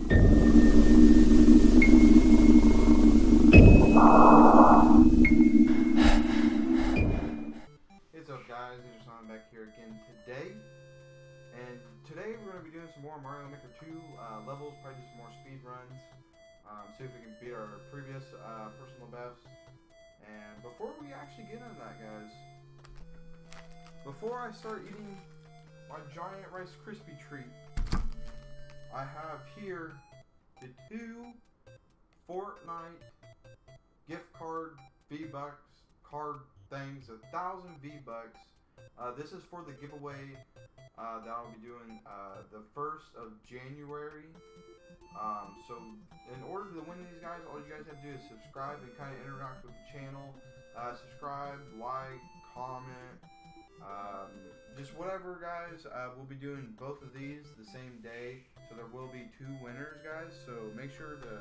What's up guys, Ninja back here again today. And today we're going to be doing some more Mario Maker 2 levels, probably do some more speed runs. See if we can beat our previous personal bests. And before we actually get into that guys, before I start eating my giant Rice Krispie treat, I have here the 2 Fortnite gift card V-Bucks card things, 1,000 V-Bucks. This is for the giveaway that I'll be doing the 1st of January. So in order to win these guys, all you guys have to do is subscribe and kind of interact with the channel. Subscribe, like, comment, just whatever guys. We'll be doing both of these the same day, so there will be 2 winners guys, so make sure to,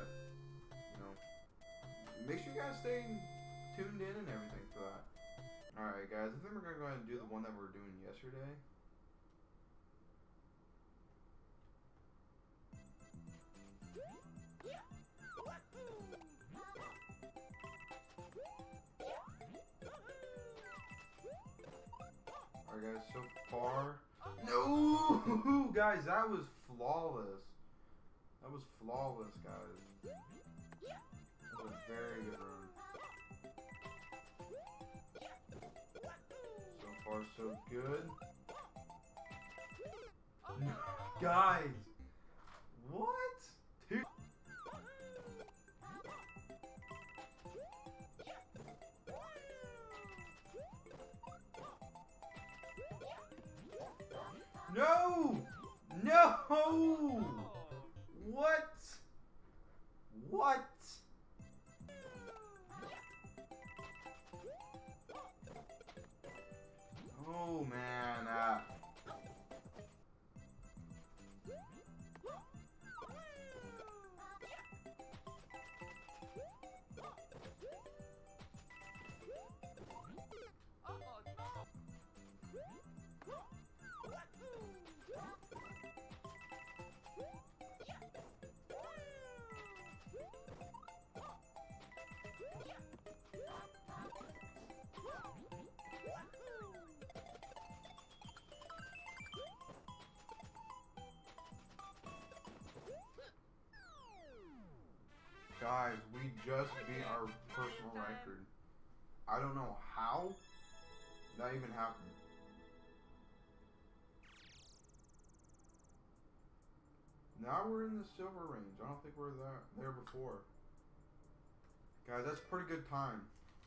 make sure you guys stay tuned in and everything for that. Alright guys, I think we're going to go ahead and do the one that we were doing yesterday. Alright guys, so far... No! Guys, that was flawless. That was flawless, guys. That was a very good run. So far, so good. Guys! What? Dude. No! No! What? What? Oh man, guys, we just beat our personal record. I don't know how that even happened. Now we're in the silver range. I don't think we were there before. Guys, that's a pretty good time.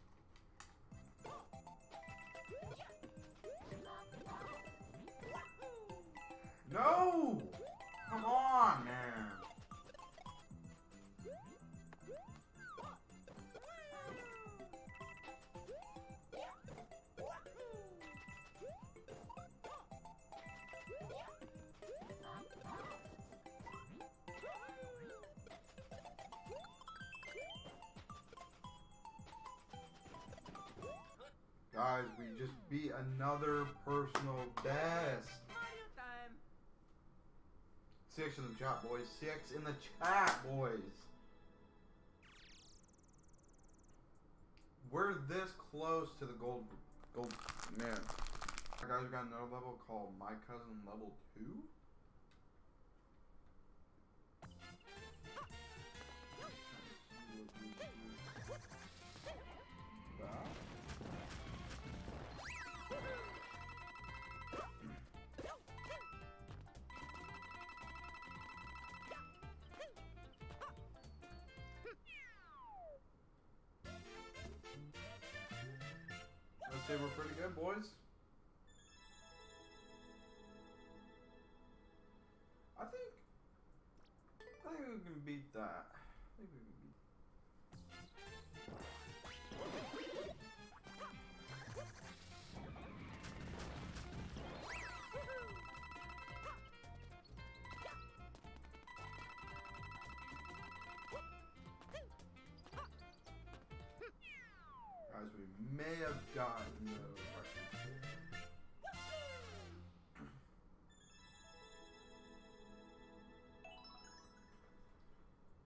No! Come on, man. Guys, we just beat another personal best. 6 in the chat, boys. 6 in the chat, boys. We're this close to the gold man. Guys, we got another level called My Cousin Level 2. I'd say we're pretty good, boys. I think we can beat that. I think we can beat. Guys, we may have gotten the record here.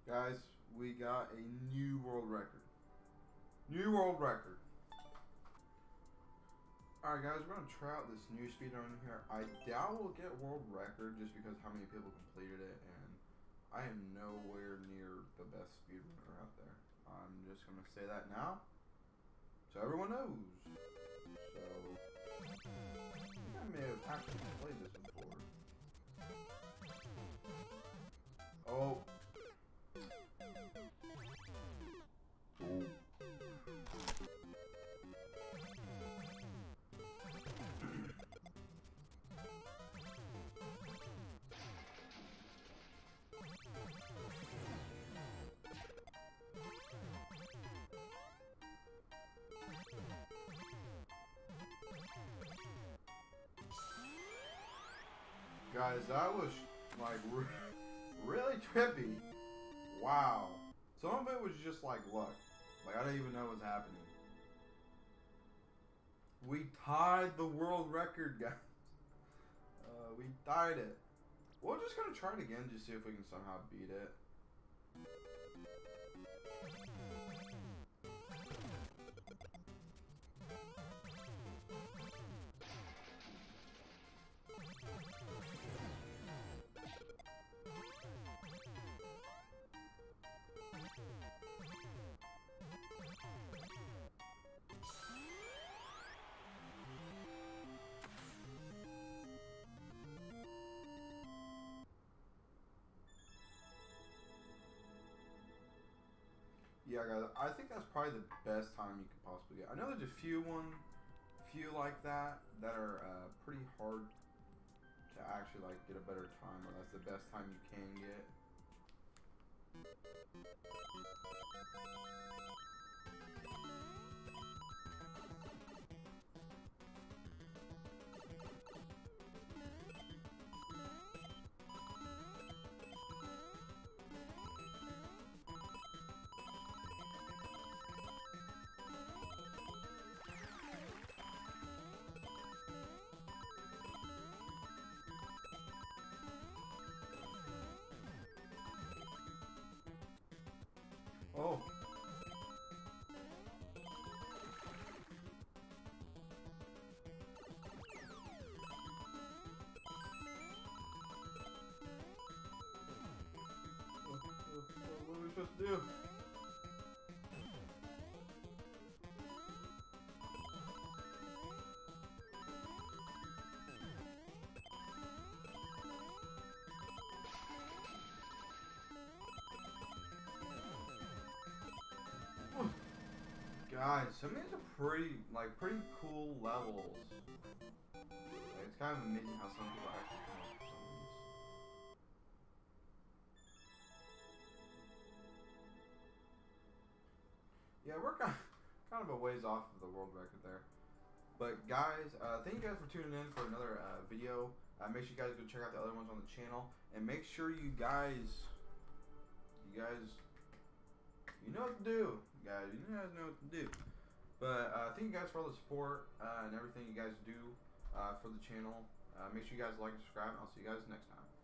Guys, we got a new world record. New world record. Alright guys, we're gonna try out this new speedrun here. I doubt we'll get world record just because how many people completed it, and I am nowhere near the best speedrunner out there. I'm just gonna say that now, so everyone knows. So, I think I may have actually played this before. Oh. Guys, that was like really trippy. Wow. Some of it was just like luck. Like I don't even know what's happening. We tied the world record, guys. We tied it. We're just gonna try it again, just see if we can somehow beat it. Yeah, guys, I think that's probably the best time you could possibly get. I know there's a few like that are pretty hard to actually like get a better time, but that's the best time you can get. Oh. What are we supposed to do? Guys, some of these are pretty cool levels. Like, it's kind of amazing how some people actually come up with some of these. Yeah, we're kind of a ways off of the world record there. But guys, thank you guys for tuning in for another video. Make sure you guys go check out the other ones on the channel, and make sure you guys know what to do, guys. You guys know what to do. But thank you guys for all the support and everything you guys do for the channel. Make sure you guys like and subscribe, and I'll see you guys next time.